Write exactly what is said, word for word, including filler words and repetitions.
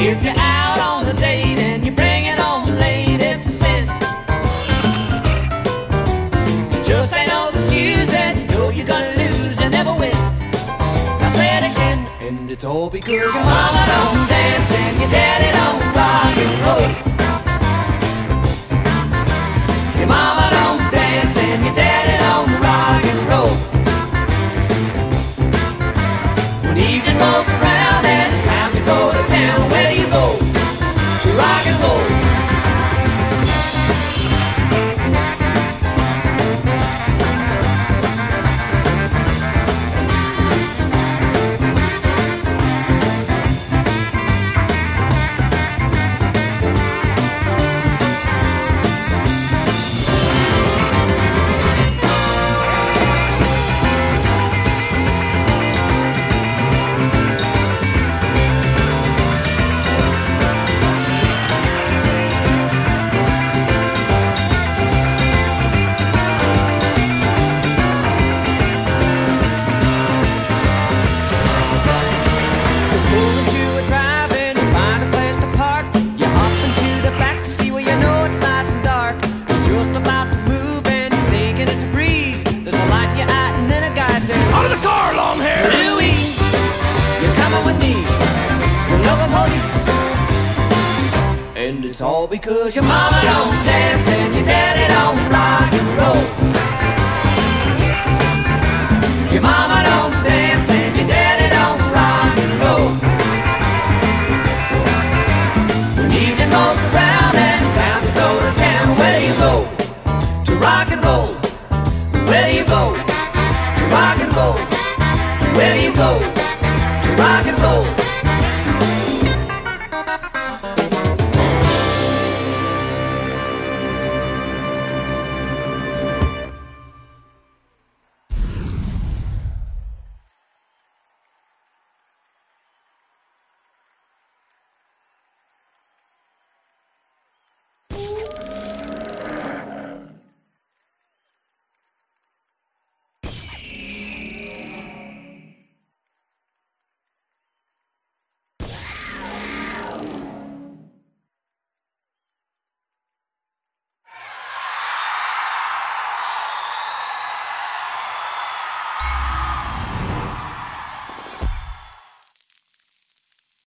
If you're out on a date and you bring it home late, it's a sin. You just ain't no excuse and you know you're gonna lose and never win. I'll say it again, and it's all because your mama don't dance and your daddy don't rock and roll. Your mama don't dance and your daddy don't rock and roll. When evening rolls around and it's time to go to town, where do you go? To rock and roll. And it's all because your mama don't dance and your daddy don't rock and roll. Your mama don't dance and your daddy don't rock and roll. When evening rolls around and it's time to go to town, where do you go? To rock and roll. Where do you go? To rock and roll. Where do you go? To rock and roll.